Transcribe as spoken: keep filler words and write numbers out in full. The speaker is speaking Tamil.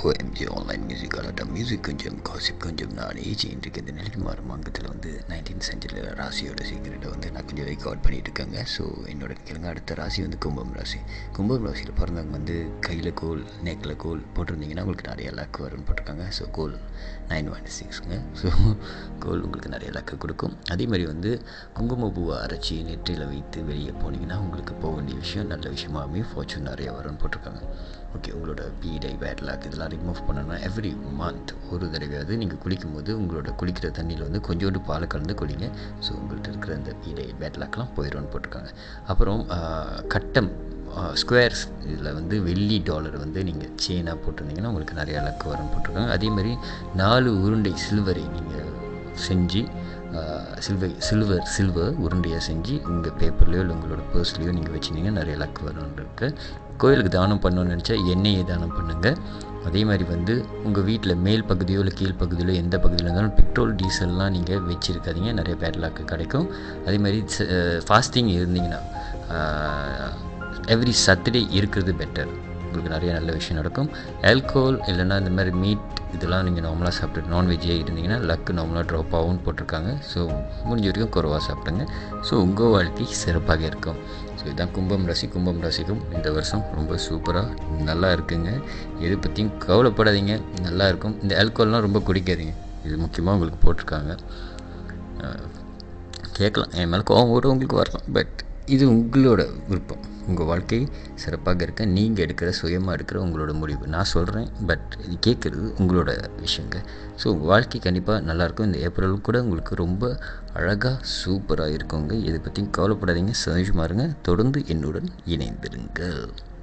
ஓஎம்ஜி ஆன்லைன் மியூசிக் அலாட்டா மியூசிக் கொஞ்சம் காசிப் கொஞ்சம் நான் ஏஜி இன்றைக்கு இந்த நிலைக்கு மாறும் அங்கத்தில் வந்து நைன்டீன் சென்ச்சுரியில் ராசியோட சீக்கிரட்டை வந்து நான் கொஞ்சம் ரெக்கார்ட் பண்ணிகிட்டு இருக்கேங்க. ஸோ என்னோட கேளுங்க, அடுத்த ராசி வந்து கும்பம் ராசி. கும்பம் ராசியில் பிறந்தவங்க வந்து கையில் கோல் நெக்கில் கோல் போட்டிருந்தீங்கன்னா உங்களுக்கு நிறைய லக் வரும்னு போட்டிருக்காங்க. ஸோ கோல் நைன் ஒன் சிக்ஸுங்க. ஸோ கோல் உங்களுக்கு நிறைய லக்கு கொடுக்கும். அதே மாதிரி வந்து குங்குமப்பூவை அரைச்சி நெற்றியில் வைத்து வெளியே போனீங்கன்னா உங்களுக்கு போக வேண்டிய விஷயம் நல்ல விஷயமாகவே ஃபார்ச்சூன் நிறைய வரும்னு போட்டிருக்காங்க. ஓகே, உங்களோட பீடை பேட் லாக் இதெல்லாம் ரிமூவ் பண்ணணும்னா எவ்ரி மந்த் ஒரு தடவையாவது நீங்கள் குளிக்கும் போது உங்களோட குளிக்கிற தண்ணியில் வந்து கொஞ்சோண்டு பாலை கலந்து குளிங்க. ஸோ உங்கள்கிட்ட இருக்கிற அந்த பீடை பேட் லாக்லாம் போயிடும்னு போட்டிருக்காங்க. அப்புறம் கட்டம் ஸ்கொயர்ஸ் இதில் வந்து வெள்ளி டாலர் வந்து நீங்கள் செயினாக போட்டிருந்தீங்கன்னா உங்களுக்கு நிறையா லக்கு வரும்னு போட்டிருக்காங்க. அதேமாதிரி நாலு உருண்டை சில்வரை நீங்கள் செஞ்சு சில்வை சில்வர் சில்வர் உருண்டையாக செஞ்சு உங்கள் பேப்பர்லேயோ இல்லை உங்களோட பர்ஸ்லேயோ நீங்கள் வச்சுருந்தீங்கன்னா நிறைய லக்கு வரும்னு இருக்குது. கோயிலுக்கு தானம் பண்ணணும்னு நினச்சா எண்ணெயை தானம் பண்ணுங்கள். அதே மாதிரி வந்து உங்கள் வீட்டில் மேல் பகுதியோ இல்லை கீழ் பகுதியிலோ எந்த பகுதியில் இருந்தாலும் பெட்ரோல் டீசல்லாம் நீங்கள் வச்சுருக்காதீங்க, நிறைய பேட் லாக்கு கிடைக்கும். அதே மாதிரி ஃபாஸ்டிங் இருந்தீங்கன்னா எவ்ரி சாட்டர்டே இருக்கிறது பெட்டர், உங்களுக்கு நிறைய நல்ல விஷயம் நடக்கும். ஆல்கோஹால் இல்லைன்னா இந்த மாதிரி மீட் இதெல்லாம் நீங்கள் நார்மலாக சாப்பிட்டு நான்வெஜ்ஜே இருந்தீங்கன்னா லக்கு நார்மலாக ட்ராப் ஆகும்னு போட்டிருக்காங்க. ஸோ முடிஞ்ச வரைக்கும் குறைவாக சாப்பிடுங்க. ஸோ உங்கள் வாழ்க்கை சிறப்பாக இருக்கும். ஸோ இதுதான் கும்பம் ராசி. கும்பம் ராசிக்கும் இந்த வருஷம் ரொம்ப சூப்பராக நல்லா இருக்குங்க. எது பற்றியும் கவலைப்படாதீங்க, நல்லா இருக்கும். இந்த ஆல்கோஹால்லாம் ரொம்ப குடிக்காதீங்க, இது முக்கியமாக உங்களுக்கு போட்டிருக்காங்க. கேட்கலாம், என் மேலே கோவம் கூட உங்களுக்கு வரலாம், பட் இது உங்களோட விருப்பம். உங்கள் வாழ்க்கை சிறப்பாக இருக்க நீங்கள் எடுக்கிற சுயமாக எடுக்கிற உங்களோட முடிவு. நான் சொல்கிறேன், பட் இது கேட்குறது உங்களோட விஷயங்க. ஸோ உங்கள் வாழ்க்கை கண்டிப்பாக நல்லாயிருக்கும். இந்த ஏப்ரல் கூட உங்களுக்கு ரொம்ப அழகாக சூப்பராக இருக்குங்க. இதை பற்றியும் கவலைப்படாதீங்க, சந்தோஷமாக இருங்க. தொடர்ந்து என்னுடன் இணைந்திருங்கள்.